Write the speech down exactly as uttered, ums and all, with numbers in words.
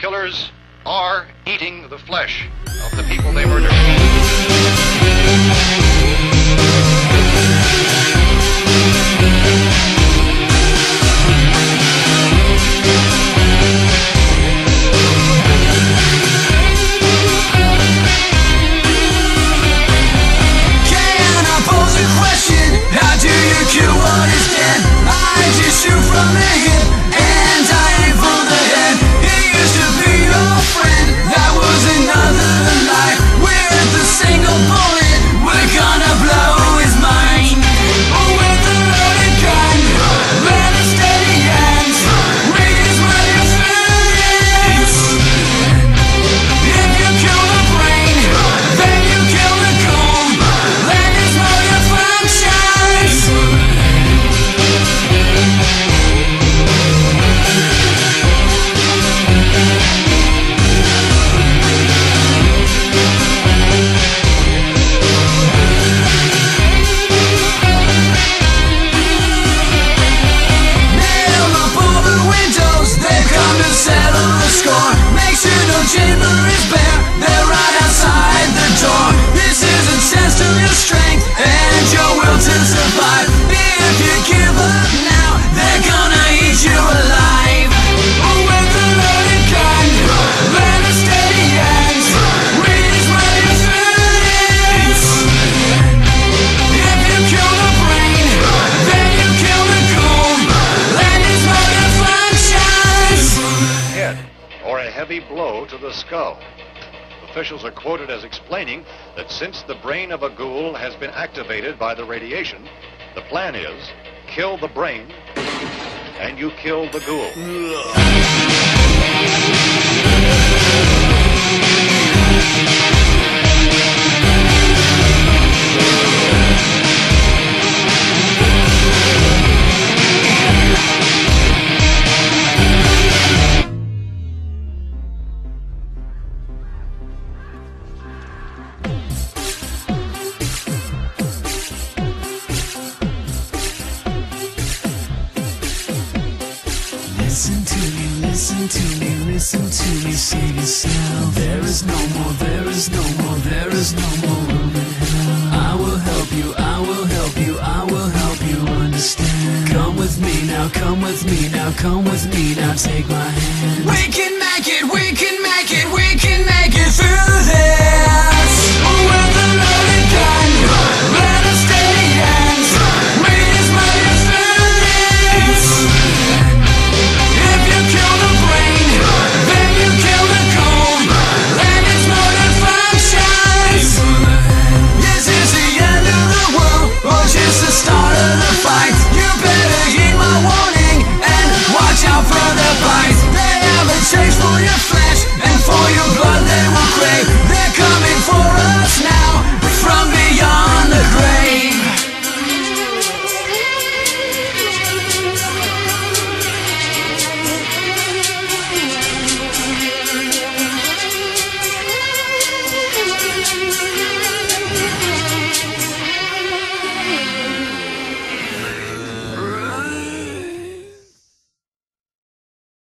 killers are eating the flesh of the people they murder. Can I pose a question? How do you kill what is dead? I just shoot from the hip and I aim for the head. He used to be your friend, that was another life. With a single bullet, we're gonna blow his mind. Oh, with a loaded gun, let a steady hand. Read is where your food is. If you kill the brain, then you kill the goal. Let is where your functions. Nail up all the windows, they've come to settle the score. Make sure no chamber is bare, they're right outside the door. This is a test of your strength and your will to survive. If you give up now, they're gonna eat you alive. With a loaded gun, let a steady hand. Read is where your food is. If you kill the brain, then you kill the goal. Let is where your functions. Head, or a heavy blow to the skull. Officials are quoted as explaining that since the brain of a ghoul has been activated by the radiation, the plan is kill the brain and you kill the ghoul. Listen to me, listen to me, listen to me, save yourself. There is no more, there is no more, there is no more room in hell. I will help you, I will help you, I will help you understand. Come with me now, come with me now, come with me now, take my hand.